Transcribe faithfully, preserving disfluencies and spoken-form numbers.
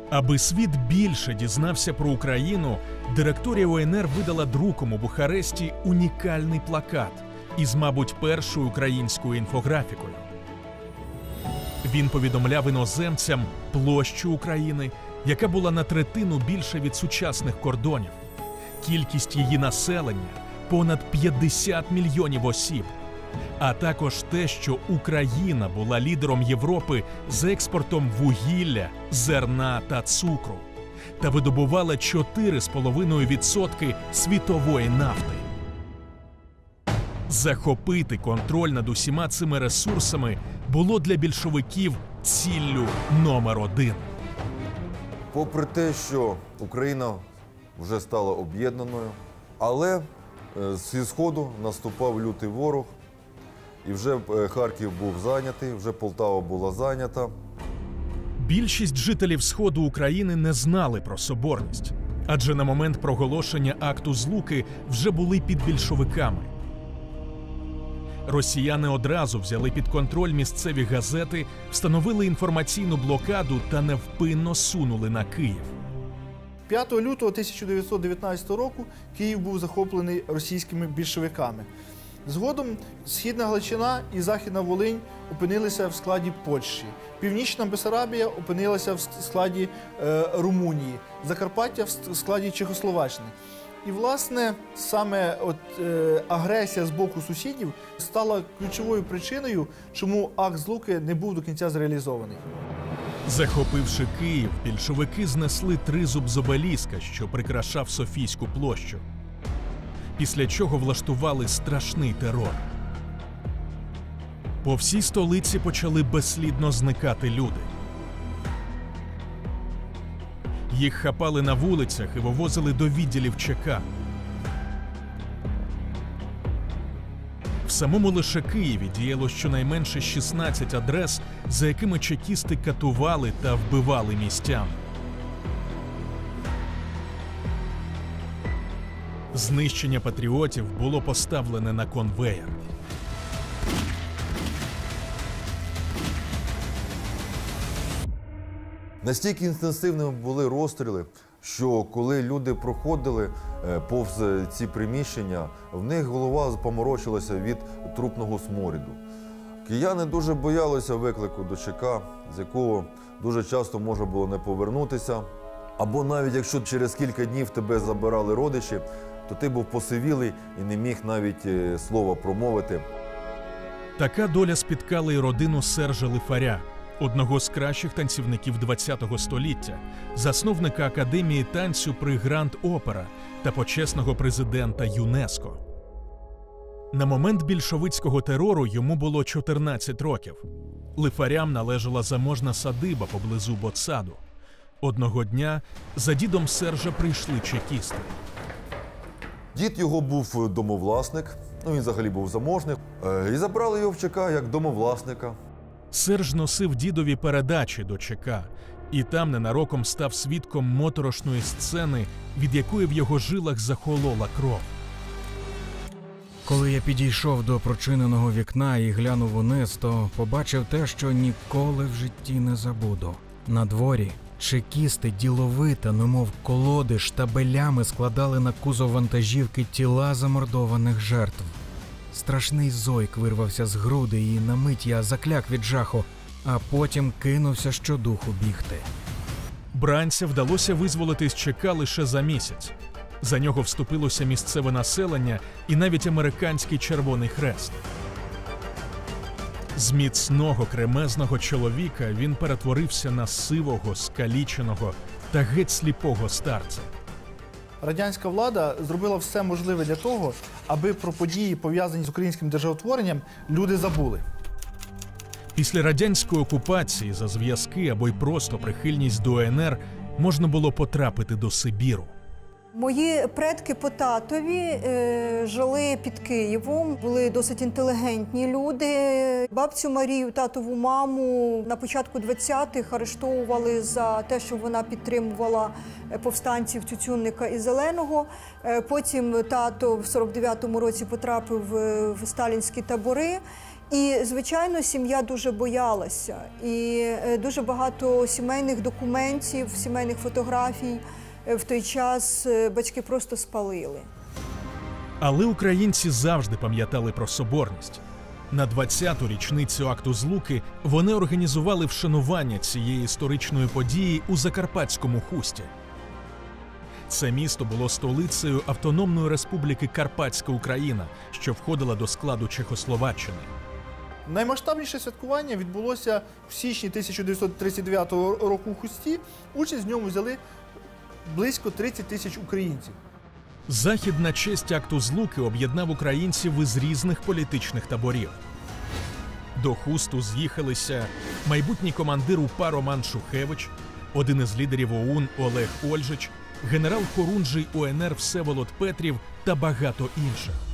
Аби світ більше дізнався про Україну, директорія О Ен Ер видала друком у Бухаресті унікальний плакат із, мабуть, першою українською інфографікою. Він повідомляв іноземцям площу України, яка була на третину більша від сучасних кордонів, кількість її населення – понад п'ятдесят мільйонів осіб, а також те, що Україна була лідером Європи з експортом вугілля, зерна та цукру та видобувала чотири з половиною відсотки світової нафти. Захопити контроль над усіма цими ресурсами було для більшовиків ціллю номер один. Попри те, що Україна вже стала об'єднаною, але зі Сходу наступав лютий ворог, і вже Харків був зайнятий, вже Полтава була зайнята. Більшість жителів Сходу України не знали про соборність, адже на момент проголошення акту Злуки вже були під більшовиками. Росіяни одразу взяли під контроль місцеві газети, встановили інформаційну блокаду та невпинно сунули на Київ. п'ятого лютого тисяча дев'ятсот дев'ятнадцятого року Київ був захоплений російськими більшовиками. Згодом Східна Галичина і Західна Волинь опинилися в складі Польщі. Північна Бессарабія опинилася в складі е, Румунії, Закарпаття в складі Чехословаччини. І, власне, саме от, е, агресія з боку сусідів стала ключовою причиною, чому акт Злуки не був до кінця зреалізований. Захопивши Київ, більшовики знесли тризуб з обеліска, що прикрашав Софійську площу. Після чого влаштували страшний терор. По всій столиці почали безслідно зникати люди. Їх хапали на вулицях і вивозили до відділів Че Ка. В самому лише Києві діяло щонайменше шістнадцять адрес, за якими чекісти катували та вбивали містян. Знищення патріотів було поставлене на конвеєр. Настільки інтенсивними були розстріли, що коли люди проходили повз ці приміщення, в них голова поморочилася від трупного сморіду. Кияни дуже боялися виклику до Че Ка, з якого дуже часто можна було не повернутися. Або навіть якщо через кілька днів тебе забирали родичі, то ти був посивілий і не міг навіть слова промовити. Така доля спіткала й родину Сержа Лифаря, одного з кращих танцівників ХХ століття, засновника Академії танцю при Гранд Опера та почесного президента ЮНЕСКО. На момент більшовицького терору йому було чотирнадцять років. Лифарям належала заможна садиба поблизу Ботсаду. Одного дня за дідом Сержа прийшли чекісти. Дід його був домовласник, ну він взагалі був заможний, і забрали його в Че Ка як домовласника. Серж носив дідові передачі до Че Ка, і там ненароком став свідком моторошної сцени, від якої в його жилах захолола кров. Коли я підійшов до прочиненого вікна і глянув униз, то побачив те, що ніколи в житті не забуду. На дворі чекісти діловито, немов колоди, штабелями складали на кузов вантажівки тіла замордованих жертв. Страшний зойк вирвався з груди, і на мить я закляк від жаху, а потім кинувся щодуху бігти. Бранця вдалося визволити з Че Ка лише за місяць. За нього вступилося місцеве населення і навіть американський Червоний Хрест. З міцного кремезного чоловіка він перетворився на сивого, скаліченого та геть сліпого старця. Радянська влада зробила все можливе для того, аби про події, пов'язані з українським державотворенням, люди забули. Після радянської окупації за зв'язки або й просто прихильність до О Ен Ер можна було потрапити до Сибіру. Мої предки по татові е, жили під Києвом, були досить інтелігентні люди. Бабцю Марію, татову маму на початку двадцятих арештовували за те, що вона підтримувала повстанців Тютюнника і Зеленого. Потім тато в сорок дев'ятому році потрапив в сталінські табори. І, звичайно, сім'я дуже боялася. І дуже багато сімейних документів, сімейних фотографій в той час батьки просто спалили. Але українці завжди пам'ятали про соборність. На двадцяту річницю акту Злуки вони організували вшанування цієї історичної події у Закарпатському Хусті. Це місто було столицею Автономної Республіки Карпатська Україна, що входила до складу Чехословаччини. Наймасштабніше святкування відбулося в січні тисяча дев'ятсот тридцять дев'ятого року у Хусті. Участь в ньому взяли близько тридцять тисяч українців. Захід на честь акту Злуки об'єднав українців із різних політичних таборів. До Хусту з'їхалися майбутній командир УПА Роман Шухевич, один із лідерів ОУН Олег Ольжич, генерал Хорунжий УНР Всеволод Петрів та багато інших.